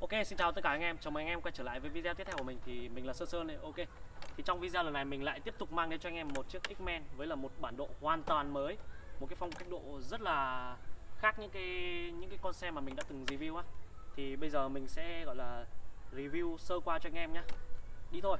Ok, xin chào tất cả anh em, chào mừng anh em quay trở lại với video tiếp theo của mình. Thì mình là Sơn Sơn này. Ok, thì trong video lần này mình lại tiếp tục mang đến cho anh em một chiếc X-Men với là một bản độ hoàn toàn mới, một cái phong cách độ rất là khác những cái con xe mà mình đã từng review á. Thì bây giờ mình sẽ gọi là review sơ qua cho anh em nhé. Đi thôi.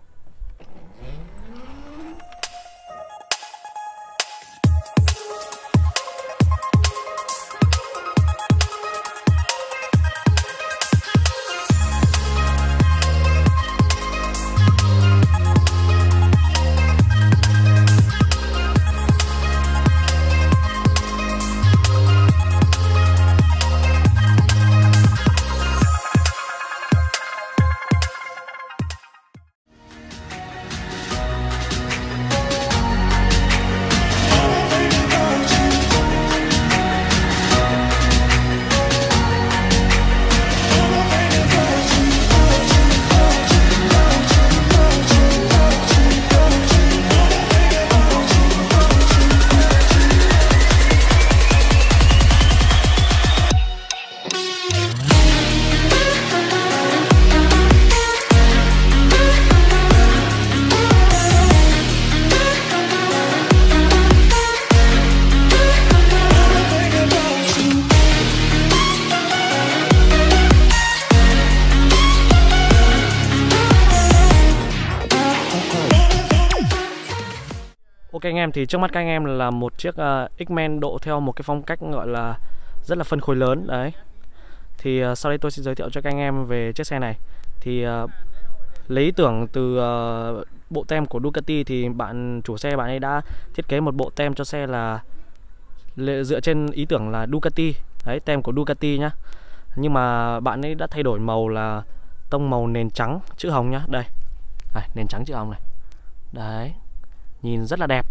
Ok anh em, thì trước mắt các anh em là một chiếc X-Men độ theo một cái phong cách gọi là rất là phân khối lớn đấy. Thì sau đây tôi sẽ giới thiệu cho các anh em về chiếc xe này. Thì lấy ý tưởng từ bộ tem của Ducati, thì chủ xe bạn ấy đã thiết kế một bộ tem cho xe là dựa trên ý tưởng là Ducati đấy, tem của Ducati nhá. Nhưng mà bạn ấy đã thay đổi màu là tông màu nền trắng chữ hồng nhá. Đây, nền trắng chữ hồng này. Đấy, nhìn rất là đẹp,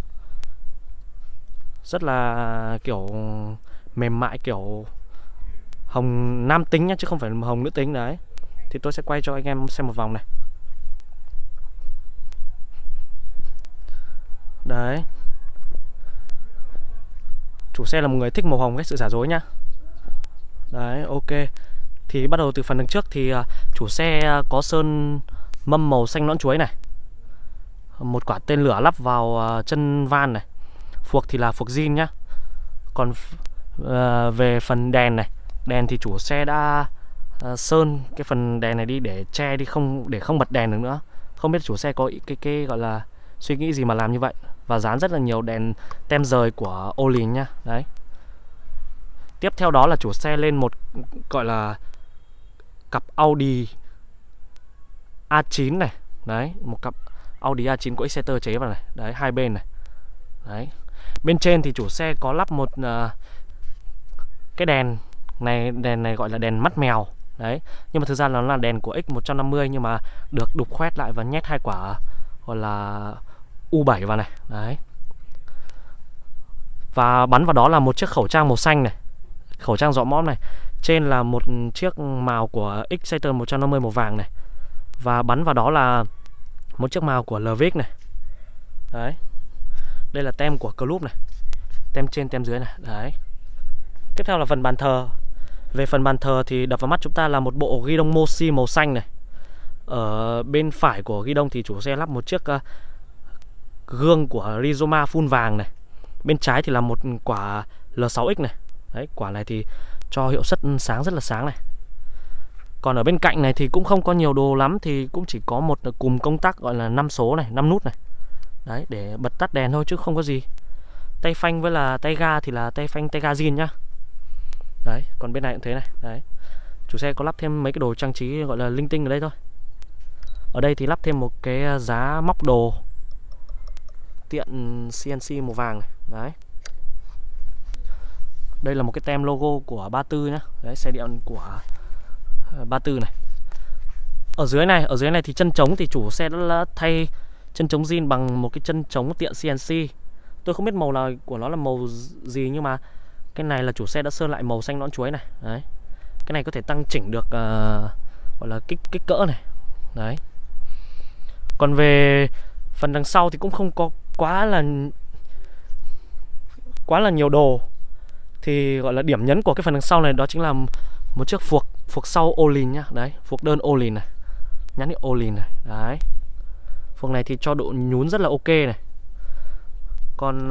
rất là kiểu mềm mại, kiểu hồng nam tính nhá, chứ không phải hồng nữ tính đấy. Thì tôi sẽ quay cho anh em xem một vòng này. Đấy, chủ xe là một người thích màu hồng, cái sự giả dối nhá. Đấy, ok. Thì bắt đầu từ phần đằng trước thì chủ xe có sơn mâm màu xanh nõn chuối này, một quả tên lửa lắp vào chân van này. Phuộc thì là phuộc zin nhá. Còn về phần đèn này, đèn thì chủ xe đã sơn cái phần đèn này đi để che đi, để không bật đèn được nữa. Không biết chủ xe có cái gọi là suy nghĩ gì mà làm như vậy. Và dán rất là nhiều đèn tem rời của Olin nhá. Đấy. Tiếp theo đó là chủ xe lên một gọi là cặp Audi A9 này. Đấy, một cặp Audi A9 của Exciter chế vào này. Đấy, hai bên này. Đấy. Bên trên thì chủ xe có lắp một cái đèn này gọi là đèn mắt mèo. Đấy, nhưng mà thực ra nó là đèn của X150, nhưng mà được đục khoét lại và nhét hai quả gọi là U7 vào này. Đấy. Và bắn vào đó là một chiếc khẩu trang màu xanh này, khẩu trang dọ mõm này. Trên là một chiếc màu của Exciter 150 màu vàng này. Và bắn vào đó là một chiếc màu của Lvic này. Đấy. Đây là tem của Club này, tem trên tem dưới này. Đấy. Tiếp theo là phần bàn thờ. Về phần bàn thờ thì đập vào mắt chúng ta là một bộ ghi đông Moshi màu xanh này. Ở bên phải của ghi đông thì chủ xe lắp một chiếc gương của Rizoma full vàng này. Bên trái thì là một quả L6X này. Đấy, quả này thì cho hiệu suất sáng rất là sáng này. Còn ở bên cạnh này thì cũng không có nhiều đồ lắm, thì cũng chỉ có một cùm công tắc gọi là 5 số này, 5 nút này. Đấy, để bật tắt đèn thôi chứ không có gì. Tay phanh với là tay ga thì là tay phanh tay ga zin nhá. Đấy, còn bên này cũng thế này. Đấy. Chủ xe có lắp thêm mấy cái đồ trang trí gọi là linh tinh ở đây thôi. Ở đây thì lắp thêm một cái giá móc đồ tiện CNC màu vàng này. Đấy. Đây là một cái tem logo của 34 nhá. Đấy, xe điện của 34 này. Ở dưới này thì chân trống thì chủ xe đã thay chân trống zin bằng một cái chân trống tiện CNC. Tôi không biết màu nào của nó là màu gì, nhưng mà cái này là chủ xe đã sơn lại màu xanh nõn chuối này. Đấy. Cái này có thể tăng chỉnh được gọi là kích cỡ này. Đấy. Còn về phần đằng sau thì cũng không có quá là nhiều đồ. Thì gọi là điểm nhấn của cái phần đằng sau này đó chính là một chiếc Phuộc sau Olin nhá. Đấy, phuộc đơn Olin này. Nhãn hiệu Olin này. Đấy. Phuộc này thì cho độ nhún rất là ok này. Còn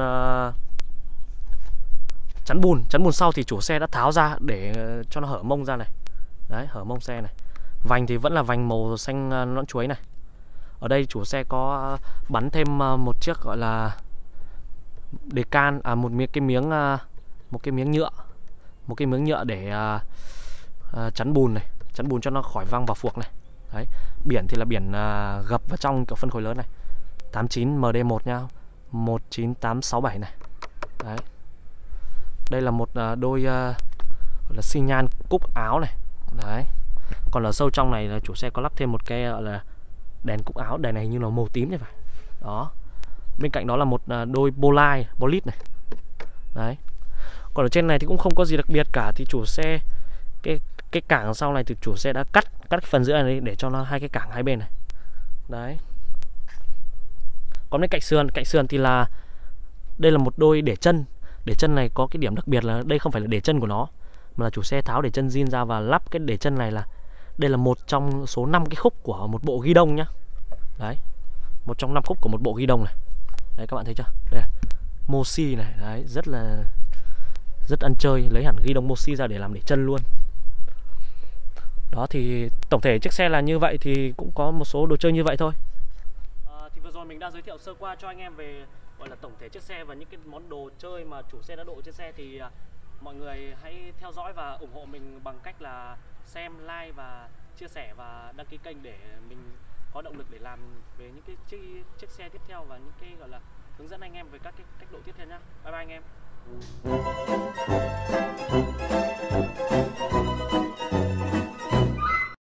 chắn bùn sau thì chủ xe đã tháo ra để cho nó hở mông ra này. Đấy, hở mông xe này. Vành thì vẫn là vành màu xanh nõn chuối này. Ở đây chủ xe có bắn thêm một chiếc gọi là đề can, một cái miếng nhựa để chắn bùn này, chắn bùn cho nó khỏi văng vào phuộc này. Đấy, biển thì là biển gập vào trong kiểu phân khối lớn này. 89 MD1 nha, 19867 này. Đấy. Đây là một đôi gọi là xi nhan cúc áo này. Đấy. Còn ở sâu trong này là chủ xe có lắp thêm một cái gọi là đèn cúc áo, đèn này như là màu tím như vậy. Đó. Bên cạnh đó là một đôi bolit này. Đấy. Còn ở trên này thì cũng không có gì đặc biệt cả, thì chủ xe cái cảng sau này thì chủ xe đã cắt cái phần giữa này để cho nó hai cái cảng hai bên này. Đấy. Còn bên cạnh sườn thì là đây là một đôi để chân. Để chân này có cái điểm đặc biệt là đây không phải là để chân của nó, mà là chủ xe tháo để chân zin ra và lắp cái để chân này. Là đây là một trong số 5 cái khúc của một bộ ghi đông nhá. Đấy. Một trong 5 khúc của một bộ ghi đông này. Đấy, các bạn thấy chưa? Đây này. Mosi này. Đấy, rất ăn chơi, lấy hẳn ghi đông Mosi ra để làm để chân luôn. Đó, thì tổng thể chiếc xe là như vậy, thì cũng có một số đồ chơi như vậy thôi. Thì vừa rồi mình đã giới thiệu sơ qua cho anh em về gọi là tổng thể chiếc xe và những cái món đồ chơi mà chủ xe đã độ trên xe. Thì mọi người hãy theo dõi và ủng hộ mình bằng cách là xem, like và chia sẻ và đăng ký kênh để mình có động lực để làm về những cái chiếc xe tiếp theo và những cái gọi là hướng dẫn anh em về các cái cách độ tiếp theo nhá. Bye bye anh em.